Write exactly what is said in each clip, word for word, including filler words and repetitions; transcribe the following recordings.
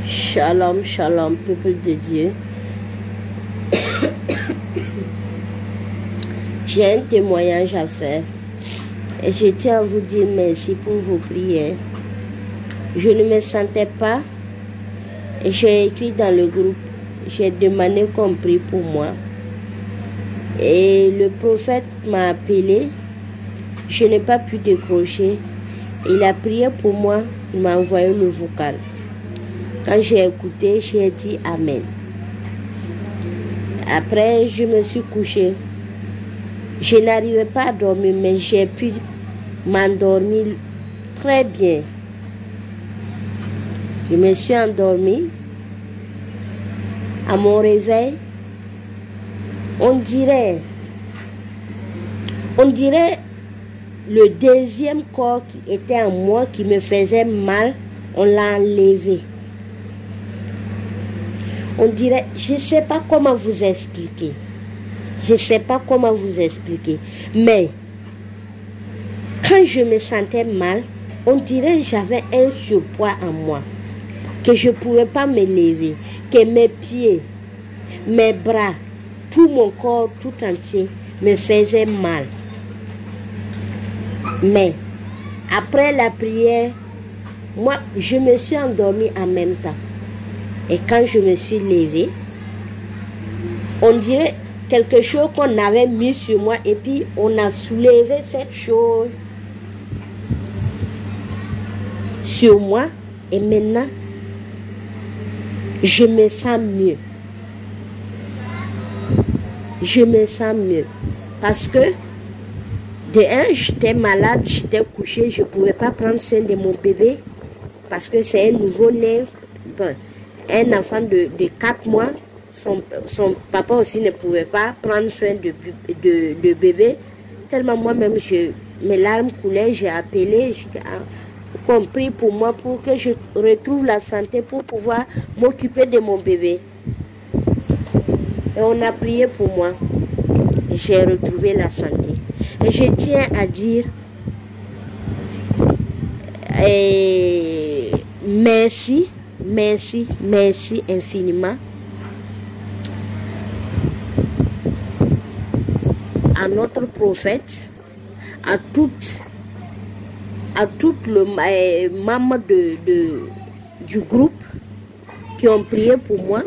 Shalom, shalom, peuple de Dieu. J'ai un témoignage à faire et je tiens à vous dire merci pour vos prières. Je ne me sentais pas et j'ai écrit dans le groupe, j'ai demandé qu'on prie pour moi. Et le prophète m'a appelé, je n'ai pas pu décrocher. Il a prié pour moi, il m'a envoyé le vocal. Quand j'ai écouté, j'ai dit Amen. Après, je me suis couchée. Je n'arrivais pas à dormir, mais j'ai pu m'endormir très bien. Je me suis endormie. À mon réveil, on dirait, on dirait le deuxième corps qui était en moi, qui me faisait mal, on l'a enlevé. On dirait, je ne sais pas comment vous expliquer. Je ne sais pas comment vous expliquer. Mais, quand je me sentais mal, on dirait que j'avais un surpoids en moi. Que je ne pouvais pas me lever. Que mes pieds, mes bras, tout mon corps tout entier me faisait mal. Mais, après la prière, moi, je me suis endormie en même temps. Et quand je me suis levée, on dirait quelque chose qu'on avait mis sur moi et puis on a soulevé cette chose sur moi et maintenant, je me sens mieux. Je me sens mieux parce que de un, j'étais malade, j'étais couchée, je ne pouvais pas prendre soin de mon bébé parce que c'est un nouveau-né. Bon, un enfant de, de quatre mois, son, son papa aussi ne pouvait pas prendre soin de, de, de bébé. Tellement moi-même, je, mes larmes coulaient, j'ai appelé, j'ai compris pour moi, pour que je retrouve la santé, pour pouvoir m'occuper de mon bébé. Et on a prié pour moi. J'ai retrouvé la santé. Et je tiens à dire et merci. Merci, merci infiniment à notre prophète, à toutes, à toutes les euh, membres de, de, du groupe qui ont prié pour moi.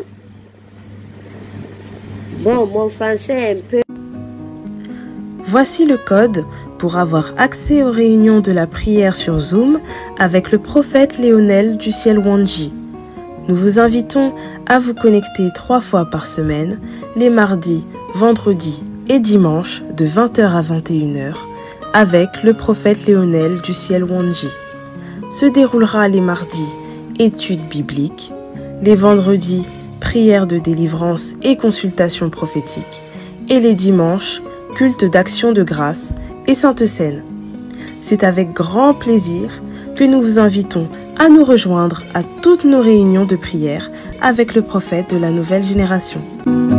Bon, mon français est un peu... Voici le code pour avoir accès aux réunions de la prière sur Zoom avec le prophète Léonel du ciel Wanji. Nous vous invitons à vous connecter trois fois par semaine, les mardis, vendredis et dimanches de vingt heures à vingt et une heures, avec le prophète Léonel du ciel Wanji. Se déroulera les mardis, études bibliques, les vendredis, prières de délivrance et consultations prophétiques, et les dimanches, culte d'action de grâce et Sainte Seine. C'est avec grand plaisir que nous vous invitons à nous rejoindre à toutes nos réunions de prière avec le prophète de la nouvelle génération.